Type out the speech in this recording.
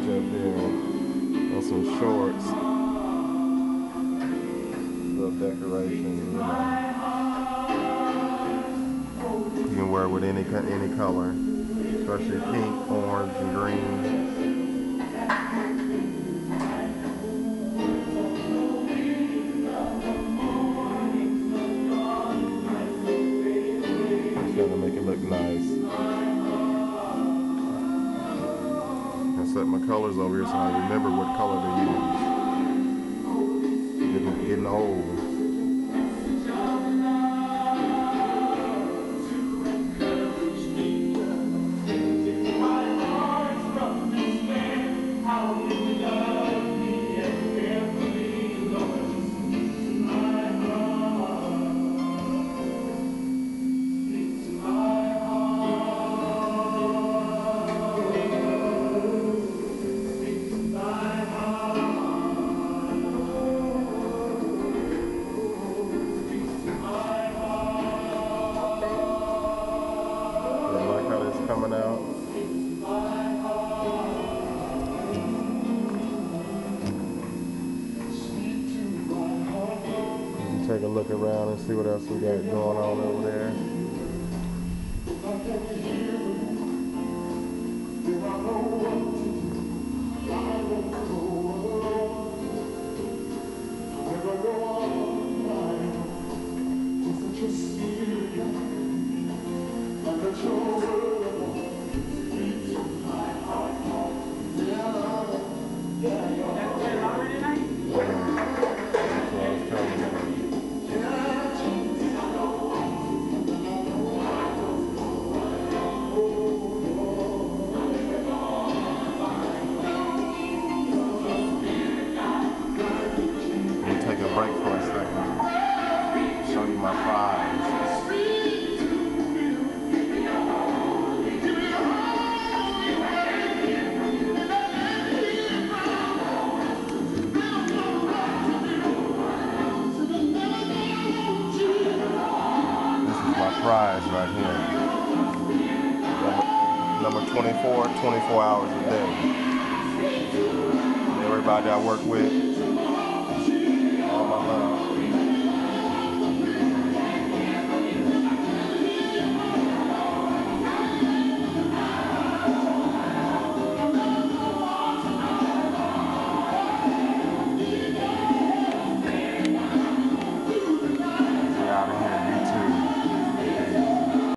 up there on some shorts. Little decoration, you know. You can wear it with any color, especially pink, orange, and green. Trying to make it look nice. I set my colors over here so I remember what color to use. Getting old. Coming out. Take a look around and see what else we got going on over there. Break for a second. Show you my fries. This is my fries right here. Number 24, 24 hours a day. Everybody I work with